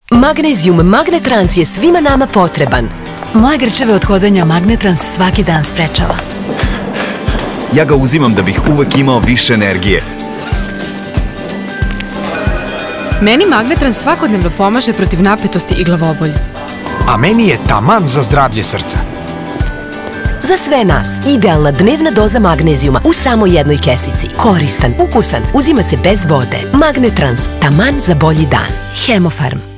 Magnezijum Magnetrans je svima nama potreban. Moje grčeve od hodanja Magnetrans svaki dan sprečava. Ja ga uzimam da bih uvek imao više energije. Meni Magnetrans svakodnevno pomaže protiv napetosti i glavobolje. A meni je taman za zdravlje srca. Za sve nas, idealna dnevna doza magnezijuma u samo jednoj kesici. Koristan, ukusan, uzima se bez vode. Magnetrans, taman za bolji dan. Hemofarm.